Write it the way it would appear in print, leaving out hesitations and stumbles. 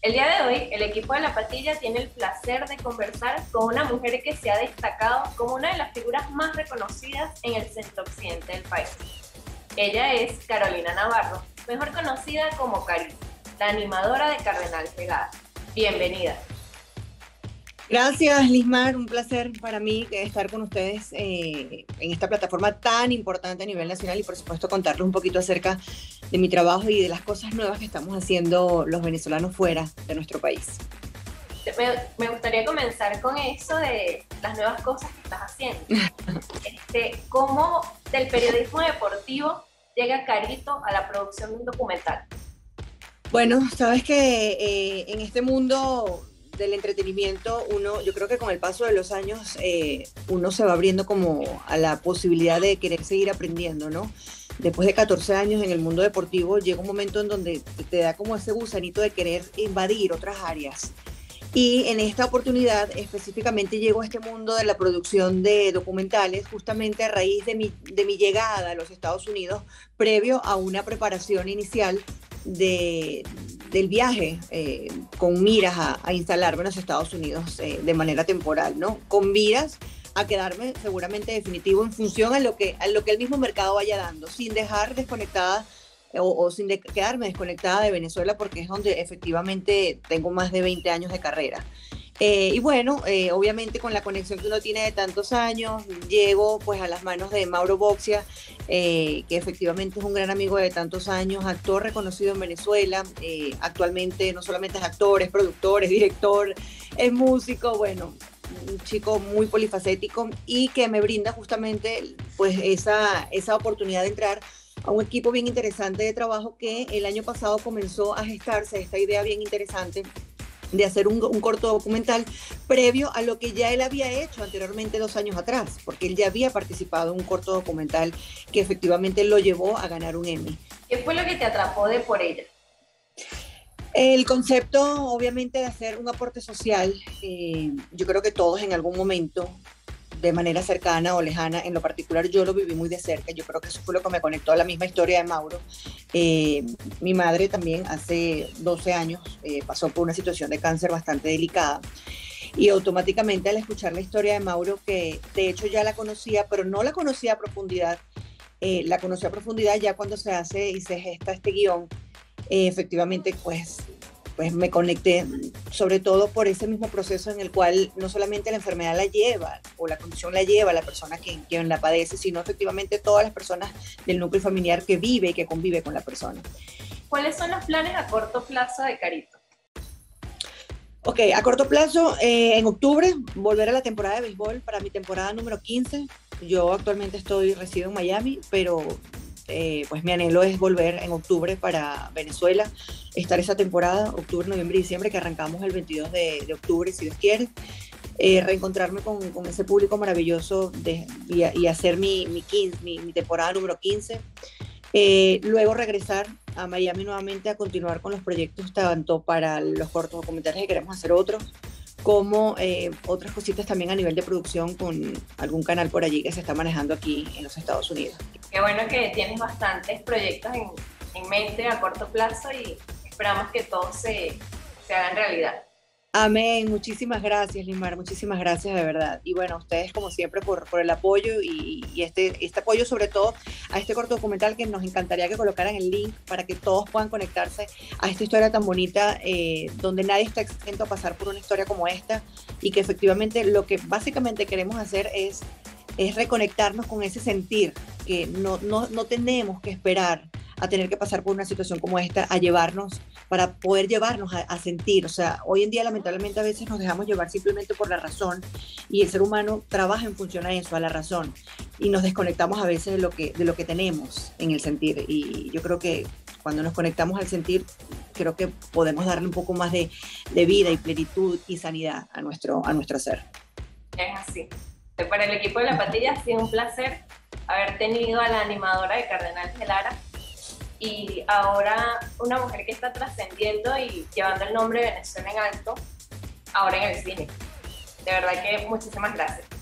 El día de hoy, el equipo de La Patilla tiene el placer de conversar con una mujer que se ha destacado como una de las figuras más reconocidas en el centro occidente del país. Ella es Carolina Navarro, mejor conocida como Cari, la animadora de Cardenal Pegada. Bienvenida. Gracias, Lismar. Un placer para mí estar con ustedes en esta plataforma tan importante a nivel nacional y, por supuesto, contarles un poquito acerca de mi trabajo y de las cosas nuevas que estamos haciendo los venezolanos fuera de nuestro país. Me gustaría comenzar con eso de las nuevas cosas que estás haciendo. ¿Cómo del periodismo deportivo llega Carito a la producción de un documental? Bueno, sabes que en este mundo del entretenimiento, yo creo que con el paso de los años, uno se va abriendo como a la posibilidad de querer seguir aprendiendo, ¿no? Después de 14 años en el mundo deportivo, llega un momento en donde te da como ese gusanito de querer invadir otras áreas. Y en esta oportunidad específicamente llego a este mundo de la producción de documentales justamente a raíz de mi llegada a los Estados Unidos, previo a una preparación inicial del viaje con miras a instalarme en los Estados Unidos de manera temporal, ¿no? Con miras a quedarme seguramente definitivo en función a lo que el mismo mercado vaya dando, sin dejar desconectada o sin quedarme desconectada de Venezuela, porque es donde efectivamente tengo más de 20 años de carrera. Y bueno, obviamente con la conexión que uno tiene de tantos años, llego pues a las manos de Mauro Boxia, que efectivamente es un gran amigo de tantos años, actor reconocido en Venezuela, actualmente no solamente es actor, es productor, es director, es músico, bueno, un chico muy polifacético y que me brinda justamente pues esa oportunidad de entrar a un equipo bien interesante de trabajo que el año pasado comenzó a gestarse esta idea bien interesante de hacer un corto documental previo a lo que ya él había hecho anteriormente 2 años atrás, porque él ya había participado en un corto documental que efectivamente lo llevó a ganar un Emmy. ¿Qué fue lo que te atrapó de Por Ella? El concepto, obviamente, de hacer un aporte social, yo creo que todos en algún momento, de manera cercana o lejana, en lo particular yo lo viví muy de cerca, yo creo que eso fue lo que me conectó a la misma historia de Mauro. Mi madre también hace 12 años pasó por una situación de cáncer bastante delicada y automáticamente al escuchar la historia de Mauro, que de hecho ya la conocía, pero no la conocía a profundidad, la conocí a profundidad ya cuando se hace y se gesta este guión, efectivamente pues me conecté, sobre todo por ese mismo proceso en el cual no solamente la enfermedad la lleva o la condición la lleva a la persona quien la padece, sino efectivamente todas las personas del núcleo familiar que vive y que convive con la persona. ¿Cuáles son los planes a corto plazo de Carito? Ok, a corto plazo, en octubre, volver a la temporada de béisbol para mi temporada número 15. Yo actualmente resido en Miami, pero pues mi anhelo es volver en octubre para Venezuela, estar esa temporada, octubre, noviembre y diciembre, que arrancamos el 22 de octubre, si Dios quiere, reencontrarme con ese público maravilloso y hacer mi temporada número 15. Luego regresar a Miami nuevamente a continuar con los proyectos, tanto para los cortos documentales que queremos hacer otros, como otras cositas también a nivel de producción con algún canal por allí que se está manejando aquí en los Estados Unidos. Qué bueno que tienes bastantes proyectos en mente a corto plazo y esperamos que todos se hagan realidad. Amén, muchísimas gracias, Limar, muchísimas gracias de verdad. Y bueno, a ustedes como siempre por el apoyo y este apoyo sobre todo a este corto documental, que nos encantaría que colocaran el link para que todos puedan conectarse a esta historia tan bonita, donde nadie está exento a pasar por una historia como esta, y que efectivamente lo que básicamente queremos hacer es reconectarnos con ese sentir, que no tenemos que esperar a tener que pasar por una situación como esta, para poder llevarnos a sentir. O sea, hoy en día lamentablemente a veces nos dejamos llevar simplemente por la razón, y el ser humano trabaja en función a eso, a la razón, y nos desconectamos a veces de lo que tenemos en el sentir. Y yo creo que cuando nos conectamos al sentir, creo que podemos darle un poco más de vida y plenitud y sanidad a nuestro ser. Es así. Para el equipo de La Patilla ha sido un placer haber tenido a la animadora de Cardenal Pegada y ahora una mujer que está trascendiendo y llevando el nombre de Venezuela en alto, ahora en el cine. De verdad que muchísimas gracias.